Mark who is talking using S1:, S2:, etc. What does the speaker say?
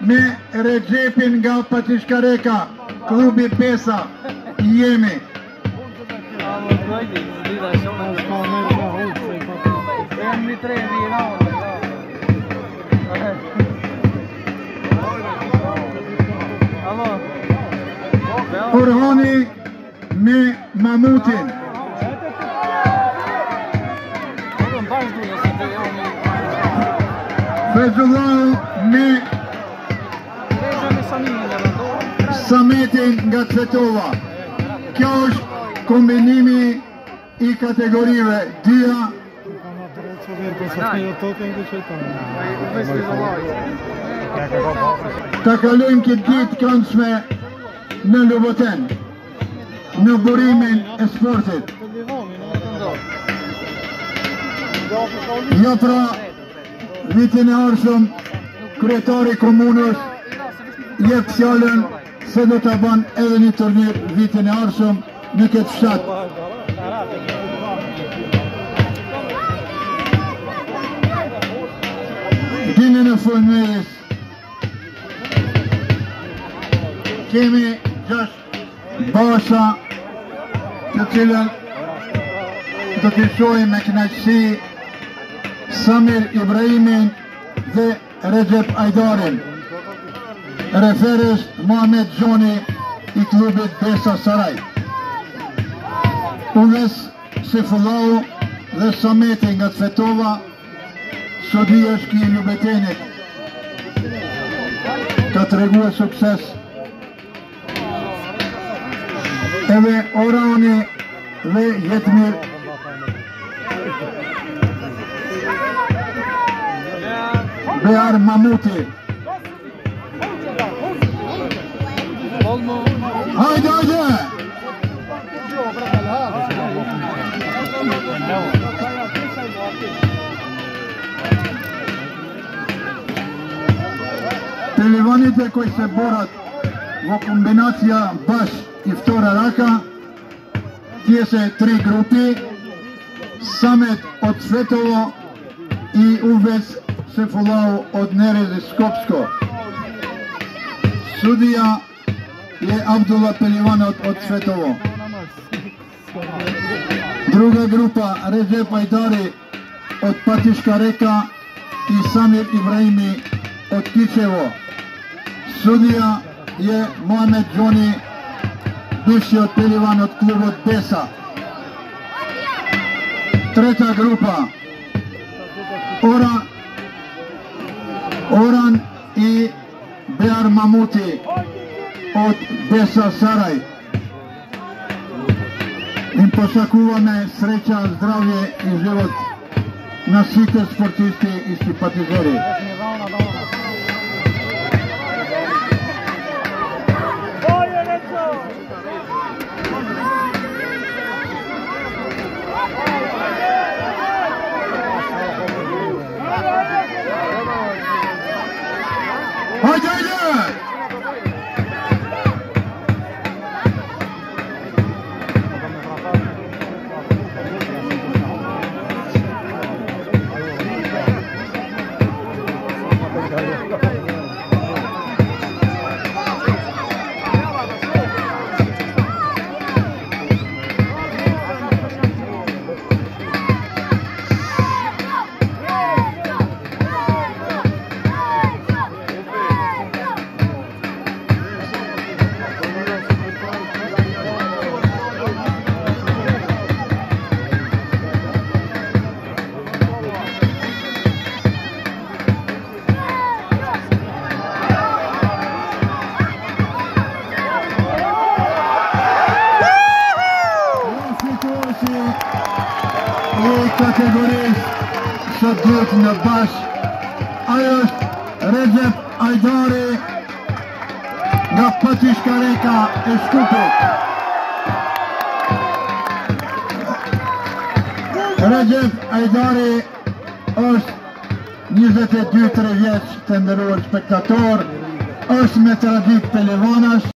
S1: me Regjepin nga Patishkareka, klubi Besa, jemi. Orhani me Mamutin. Fezullahu me Sametin nga Cvetova. Kjo është kombinimi I kategorive dyja. Ta kalojmë këtë ditë këndshme në Loboten, në burimin e sportit. Jo pra vitin e ardhshëm kryetari komunës jep fjalën se do ta bën edhe një turnir vitin e ardhshëm në këtë fshat. Ditën e fundit kemi 6 basha të cilën do t'i shohim me kënaqësi Samir Ibrahimin dhe Recep Ajdarin. Referës Muhamet Gjoni I klubit Besa Saraj. Uves Sefullahu dhe Sameti nga Cvetova, sodi është ki Lubetenit. Ka të regu e sukses. Edhe Orani dhe Jetmir Bear Mamuti. Hajde, hajde! Pehlivanit e koji se borat vo kombinacija baš I vtora raka, tjese 3 grupi, Samet od Cvetovo I Uves Sefullahu od Nerezi Skopsko. Sudija je Abdullah Pehlivanov od Cvetovo. Druga grupa Recep Ajdari od Patishkareka I Samir Ibrahimi od Kičevo. Sudija je Muhamet Gjoni, bivši od Pehlivan od klubot Besa. Treta grupa Oran I Bear Mamuti od Besa Saraj. Im pošakuvame sreća, zdravlje I život na svite sportisti I simpatizeri. Hajde, hajde! Kategorisë së dytë në bash, ajo është Recep Ajdari nga Patishkareka e Shkupit. Recep Ajdari është 22-3 vjeç të nderuar spektator, është me traditë pelevanash.